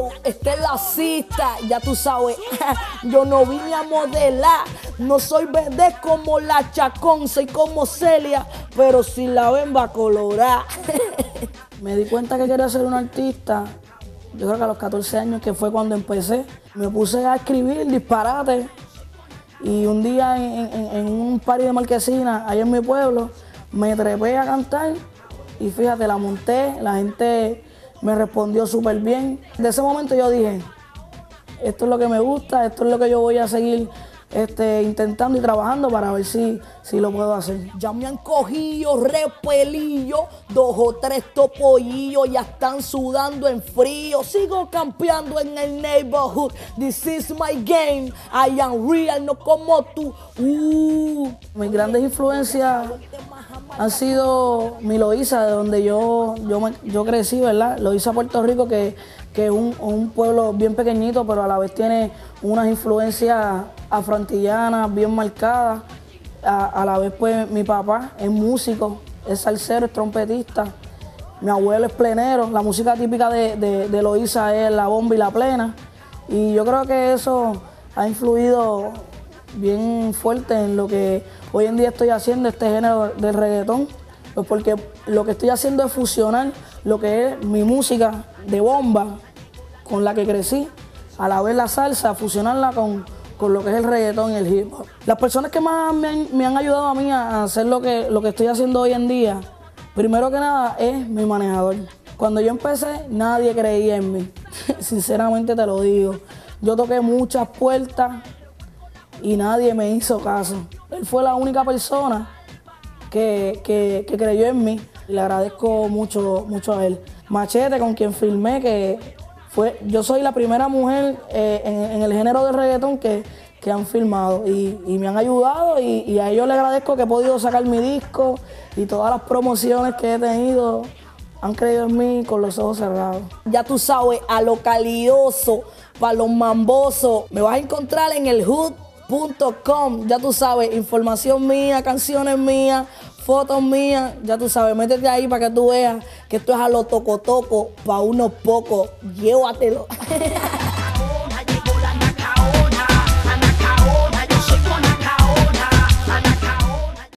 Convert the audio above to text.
Esta es la cita, ya tú sabes. Yo no vine a modelar. No soy verde como la Chacón, soy como Celia, pero si la ven va a colorar. Me di cuenta que quería ser un artista. Yo creo que a los 14 años, que fue cuando empecé, me puse a escribir disparates. Y un día en un party de Marquesina, allá en mi pueblo, me trepé a cantar y fíjate, la monté, la gente me respondió súper bien. De ese momento yo dije, esto es lo que me gusta, esto es lo que yo voy a seguir intentando y trabajando para ver si lo puedo hacer. Ya me han cogido repelillo, 2 o 3 topollillos, ya están sudando en frío. Sigo campeando en el neighborhood. This is my game. I am real, no como tú. Mis grandes influencias han sido mi Loíza, de donde yo crecí, ¿verdad? Loíza, Puerto Rico, que es un pueblo bien pequeñito, pero a la vez tiene unas influencias afroantillanas bien marcadas. A la vez, pues, mi papá es músico, es salsero, es trompetista. Mi abuelo es plenero. La música típica de Loíza es la bomba y la plena. Y yo creo que eso ha influido bien fuerte en lo que hoy en día estoy haciendo, este género del reggaetón. Pues porque lo que estoy haciendo es fusionar lo que es mi música de bomba con la que crecí, a la vez la salsa, fusionarla con lo que es el reggaetón y el hip hop. Las personas que más me han ayudado a mí a hacer lo que estoy haciendo hoy en día, primero que nada es mi manejador. Cuando yo empecé, nadie creía en mí, sinceramente te lo digo. Yo toqué muchas puertas y nadie me hizo caso. Él fue la única persona que creyó en mí y le agradezco mucho a él. Machete, con quien filmé, yo soy la primera mujer en el género de reggaetón que han filmado y me han ayudado y a ellos les agradezco que he podido sacar mi disco y todas las promociones que he tenido. Han creído en mí con los ojos cerrados. Ya tú sabes, a lo calidoso, para los mambosos, me vas a encontrar en el hood.com. Ya tú sabes, información mía, canciones mías, fotos mías, ya tú sabes, métete ahí para que tú veas que esto es a lo toco, para unos pocos. Llévatelo.